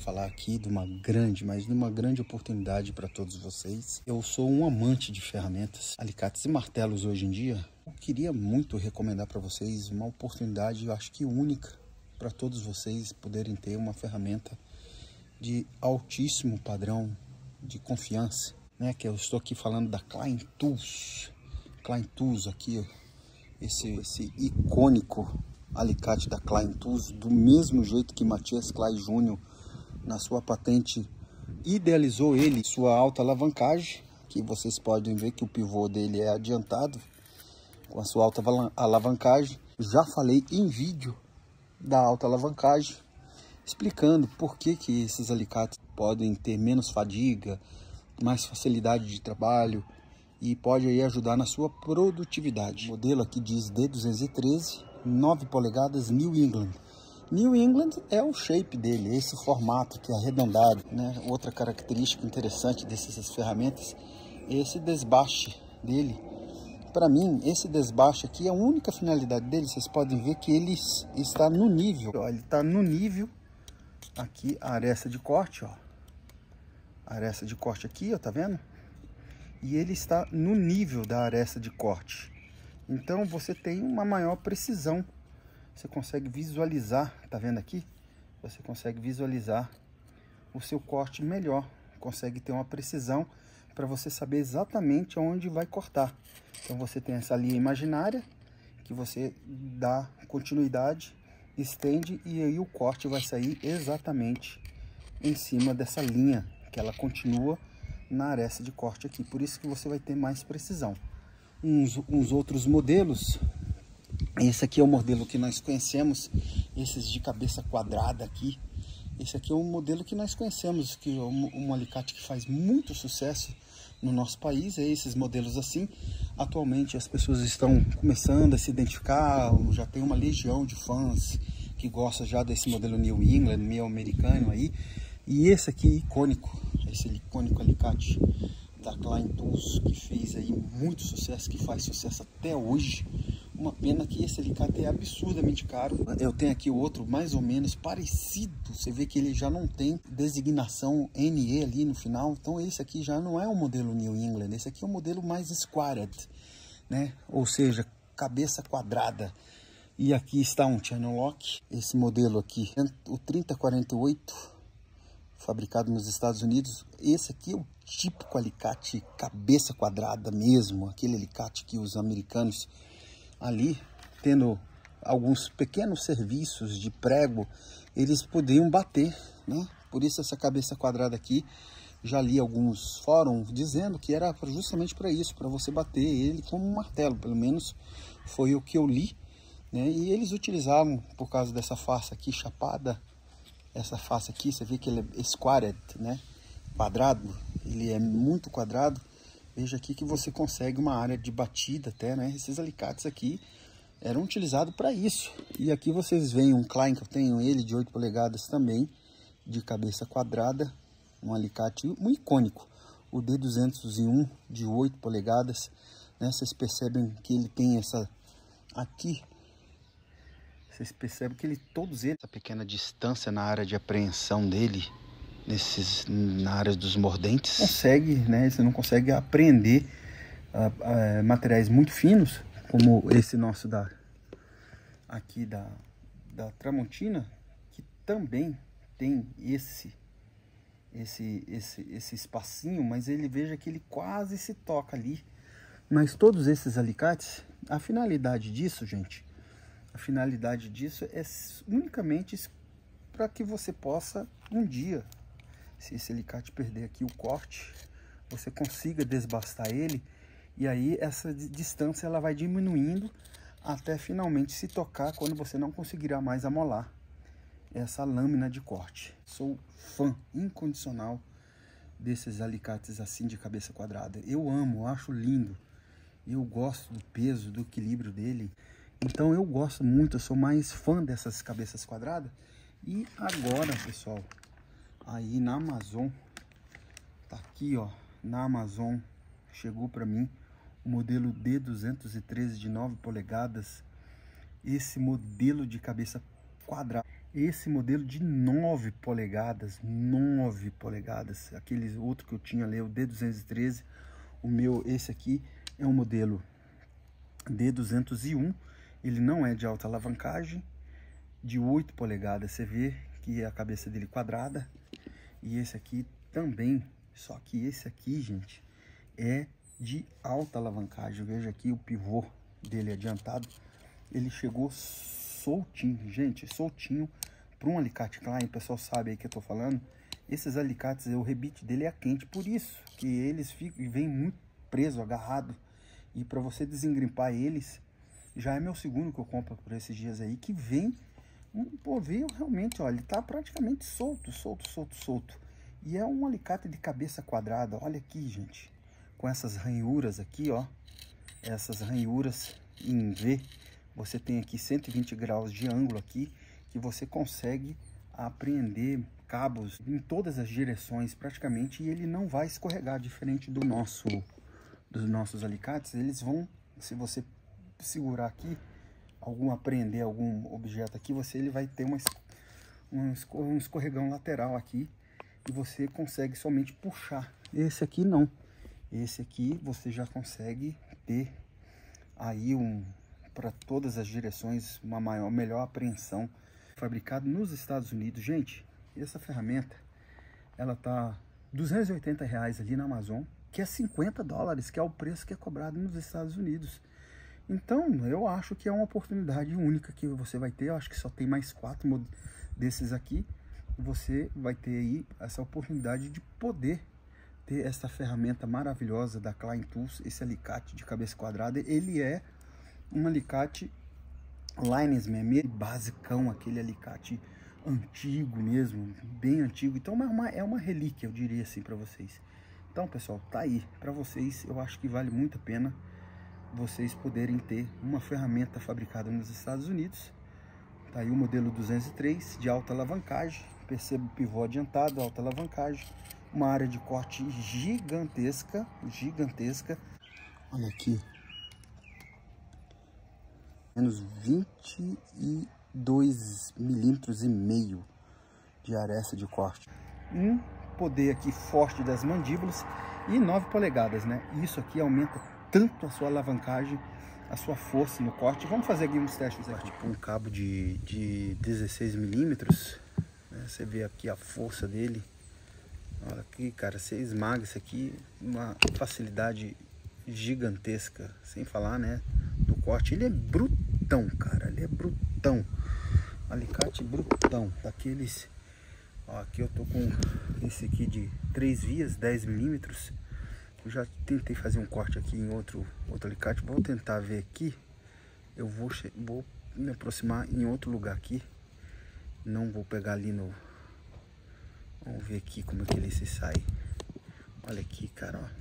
falar aqui de uma grande, mas de uma grande oportunidade para todos vocês. Eu sou um amante de ferramentas, alicates e martelos hoje em dia. Eu queria muito recomendar para vocês uma oportunidade, eu acho que única, para todos vocês poderem ter uma ferramenta de altíssimo padrão de confiança, né? Que eu estou aqui falando da Klein Tools. Klein Tools aqui, esse icônico alicate da Klein Tools, do mesmo jeito que Matthias Klein Jr. na sua patente idealizou ele, sua alta alavancagem, que vocês podem ver que o pivô dele é adiantado com a sua alta alavancagem. Já falei em vídeo da alta alavancagem, explicando por que esses alicates podem ter menos fadiga, mais facilidade de trabalho e pode aí ajudar na sua produtividade. O modelo aqui diz D213, 9 polegadas, New England. New England é o shape dele, esse formato que é arredondado, né? Outra característica interessante dessas ferramentas é esse desbaste dele. Para mim, esse desbaste aqui, a única finalidade dele, vocês podem ver que ele está no nível. Ó, ele está no nível aqui, a aresta de corte, ó. A aresta de corte aqui, ó, tá vendo? E ele está no nível da aresta de corte. Então você tem uma maior precisão. Você consegue visualizar, tá vendo aqui? Você consegue visualizar o seu corte melhor. Consegue ter uma precisão para você saber exatamente onde vai cortar. Então você tem essa linha imaginária que você dá continuidade, estende e aí o corte vai sair exatamente em cima dessa linha que ela continua na aresta de corte aqui. Por isso que você vai ter mais precisão. Uns outros modelos, esse aqui é o modelo que nós conhecemos, esses de cabeça quadrada aqui. Esse aqui é um modelo que nós conhecemos, que é um alicate que faz muito sucesso no nosso país. É esses modelos assim. Atualmente as pessoas estão começando a se identificar, já tem uma legião de fãs que gosta já desse modelo New England, meio americano aí. E esse aqui icônico, esse icônico alicate da Klein Tools, que fez aí muito sucesso, que faz sucesso até hoje. Uma pena que esse alicate é absurdamente caro. Eu tenho aqui outro mais ou menos parecido. Você vê que ele já não tem designação NE ali no final. Então esse aqui já não é o modelo New England. Esse aqui é o modelo mais squared, né? Ou seja, cabeça quadrada. E aqui está um channel lock. Esse modelo aqui, o 3048, fabricado nos Estados Unidos. Esse aqui é o típico alicate cabeça quadrada mesmo, aquele alicate que os americanos ali, tendo alguns pequenos serviços de prego, eles podiam bater, né? Por isso essa cabeça quadrada aqui, já li alguns fóruns dizendo que era justamente para isso, para você bater ele como um martelo, pelo menos foi o que eu li, né? E eles utilizavam, por causa dessa face aqui chapada, essa face aqui, você vê que ele é squared, né? Quadrado, ele é muito quadrado. Veja aqui que você consegue uma área de batida até, né? Esses alicates aqui eram utilizados para isso. E aqui vocês veem um Klein, que eu tenho ele de 8 polegadas também, de cabeça quadrada, um alicate muito icônico, o D201 de 8 polegadas, né? Vocês percebem que ele tem essa aqui. Vocês percebem que todos eles, essa pequena distância na área de apreensão dele, na área dos mordentes, consegue, né? Você não consegue apreender materiais muito finos, como esse nosso aqui da Tramontina, que também tem esse espacinho, mas ele, veja que ele quase se toca ali. Mas todos esses alicates, a finalidade disso, gente, a finalidade disso é unicamente para que você possa um dia, se esse alicate perder aqui o corte, você consiga desbastar ele, e aí essa distância ela vai diminuindo até finalmente se tocar, quando você não conseguirá mais amolar essa lâmina de corte. Sou fã incondicional desses alicates assim de cabeça quadrada. Eu amo, eu acho lindo. Eu gosto do peso, do equilíbrio dele. Então eu gosto muito, eu sou mais fã dessas cabeças quadradas. E agora, pessoal, aí na Amazon, tá aqui, ó, na Amazon, chegou para mim o modelo D213 de 9 polegadas. Esse modelo de cabeça quadrada, esse modelo de 9 polegadas, 9 polegadas, aquele outro que eu tinha ali, o D213, o meu, esse aqui é um modelo D201, ele não é de alta alavancagem, de 8 polegadas, você vê que a cabeça dele quadrada, e esse aqui também, só que esse aqui, gente, é de alta alavancagem. Veja aqui o pivô dele adiantado, ele chegou soltinho, gente, soltinho, para um alicate Klein. O pessoal sabe aí que eu tô falando, esses alicates, o rebite dele é quente, por isso que eles vêm muito preso, agarrado, e para você desengrimpar eles, já é meu segundo que eu compro por esses dias aí, que vem pô, veio realmente, olha, ele tá praticamente solto. E é um alicate de cabeça quadrada, olha aqui, gente, com essas ranhuras aqui, ó, essas ranhuras em V, você tem aqui 120 graus de ângulo aqui, que você consegue apreender cabos em todas as direções praticamente, e ele não vai escorregar, diferente dos nossos alicates. Eles vão, se você segurar aqui, prender algum objeto aqui, ele vai ter um escorregão lateral aqui, e você consegue somente puxar. Esse aqui não, esse aqui você já consegue ter aí para todas as direções uma melhor apreensão. Fabricado nos Estados Unidos, gente. Essa ferramenta ela tá R$280 ali na Amazon, que é $50, que é o preço que é cobrado nos Estados Unidos. Então, eu acho que é uma oportunidade única que você vai ter. Eu acho que só tem mais 4 desses aqui. Você vai ter aí essa oportunidade de poder ter essa ferramenta maravilhosa da Klein Tools, esse alicate de cabeça quadrada. Ele é um alicate linesman, meio basicão, aquele alicate antigo mesmo, bem antigo. Então é uma relíquia, eu diria assim para vocês. Então, pessoal, tá aí para vocês. Eu acho que vale muito a pena vocês poderem ter uma ferramenta fabricada nos Estados Unidos. Tá aí o modelo 203 de alta alavancagem, perceba o pivô adiantado, alta alavancagem, uma área de corte gigantesca. Olha aqui, menos 22,5 milímetros de aresta de corte. Um poder aqui forte das mandíbulas e 9 polegadas, né? Isso aqui aumenta tanto a sua alavancagem, a sua força no corte. Vamos fazer aqui uns testes aqui. Um cabo de 16 milímetros, né? Você vê aqui a força dele. Olha aqui, cara, você esmaga isso aqui, uma facilidade gigantesca, sem falar, né, do corte. Ele é brutão, cara, ele é brutão, alicate brutão, daqueles, ó, aqui eu tô com esse aqui de 3 vias, 10 milímetros. Eu já tentei fazer um corte aqui em outro alicate, vou tentar ver aqui, eu vou me aproximar em outro lugar aqui, não vou pegar ali no, vamos ver aqui como é que ele se sai. Olha aqui, cara, ó.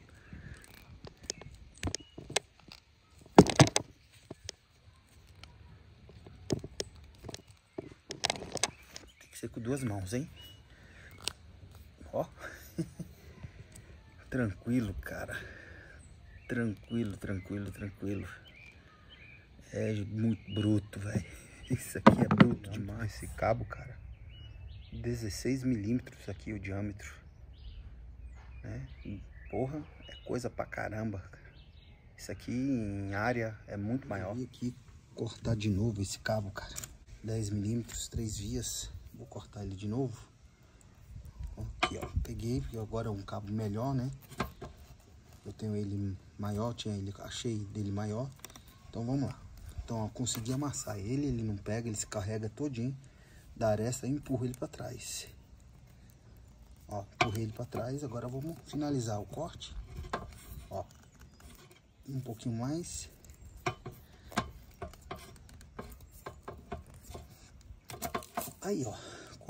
Tem que ser com 2 mãos, hein? Ó. Tranquilo, cara. Tranquilo. É muito bruto, velho. Isso aqui é bruto demais, esse cabo, cara. 16 milímetros aqui o diâmetro, né? Porra, é coisa pra caramba. Isso aqui em área é muito maior. Vou aqui cortar de novo esse cabo, cara. 10 milímetros, 3 vias. Vou cortar ele de novo. Aqui, ó. Peguei, porque agora é um cabo melhor, né? Eu tenho ele maior, achei dele maior. Então vamos lá. Então, ó, consegui amassar ele, ele não pega, ele se carrega todinho da aresta e empurra ele para trás. Ó, empurrei ele para trás. Agora vamos finalizar o corte. Ó, um pouquinho mais. Aí, ó,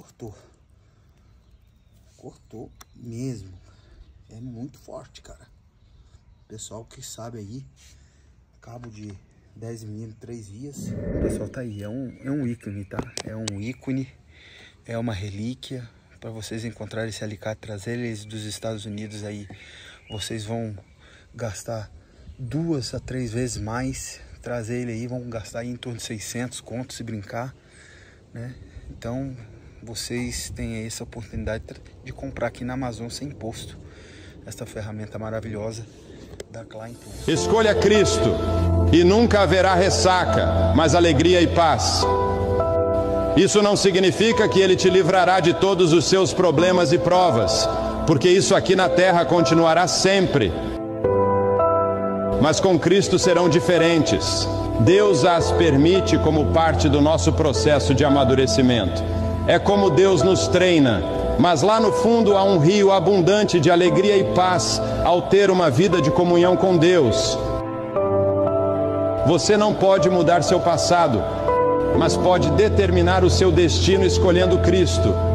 cortou mesmo. É muito forte, cara. Pessoal que sabe aí, cabo de 10 milímetros, 3 vias. Pessoal, tá aí, é um ícone, tá? É um ícone, é uma relíquia. Para vocês encontrarem esse alicate, trazer eles dos Estados Unidos aí, vocês vão gastar 2 a 3 vezes mais. Trazer ele aí, vão gastar aí em torno de 600 contos se brincar, né? Então vocês têm essa oportunidade de comprar aqui na Amazon sem imposto esta ferramenta maravilhosa da Klein Tools. Escolha Cristo e nunca haverá ressaca, mas alegria e paz. Isso não significa que Ele te livrará de todos os seus problemas e provas, porque isso aqui na terra continuará sempre. Mas com Cristo serão diferentes. Deus as permite como parte do nosso processo de amadurecimento. É como Deus nos treina, mas lá no fundo há um rio abundante de alegria e paz ao ter uma vida de comunhão com Deus. Você não pode mudar seu passado, mas pode determinar o seu destino escolhendo Cristo.